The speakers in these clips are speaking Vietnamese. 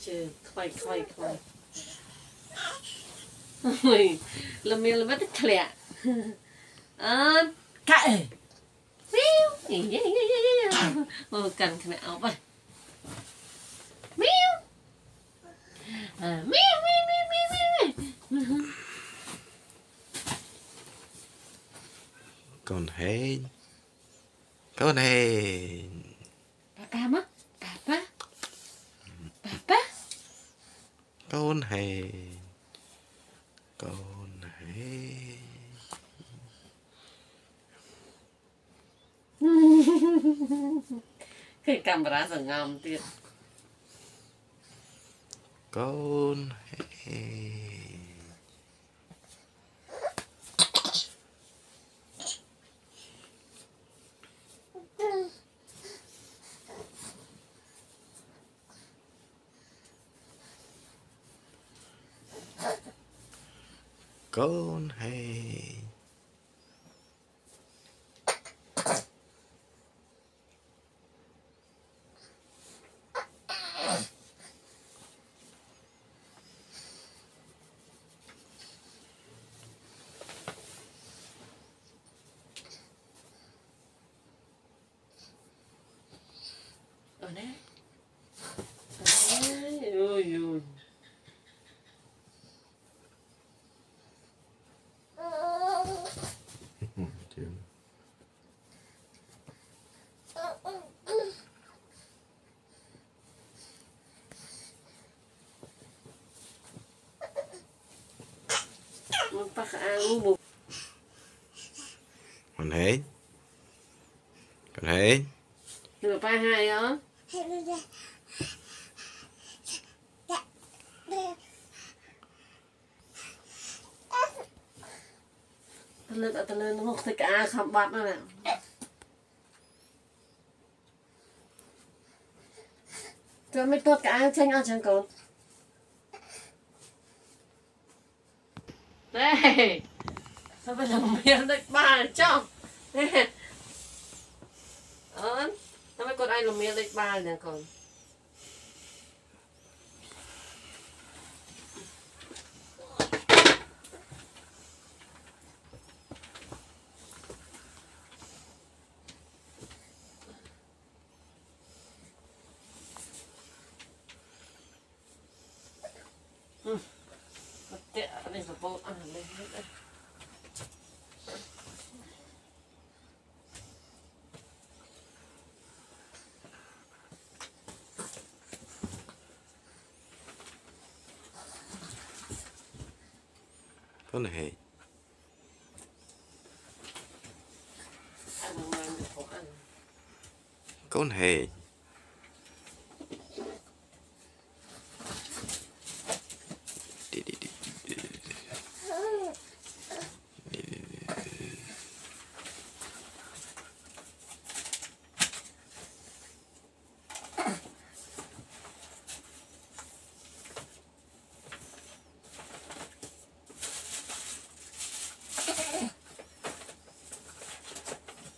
Chứ khoai ôi làm miệng là bắt thích lẹ cãi ôi cần cái áo vậy con hên papa mất papa con hên cái camera sẽ ngầm tiệt con hên con hên ở đây ôi ôi một con hên nửa ba hai đó ta lên nó một cái cá khăm bát nữa nè cho mấy tốt cá chanh ăn chẳng còn đây sao bây giờ miếng đấy ba trong nè sao mấy con ai làm miếng đấy ba nè còn tệ đây là bộ ăn lên hết đây con hên ăn mà được không ăn con hên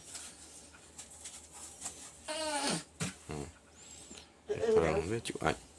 Biết chịu ảnh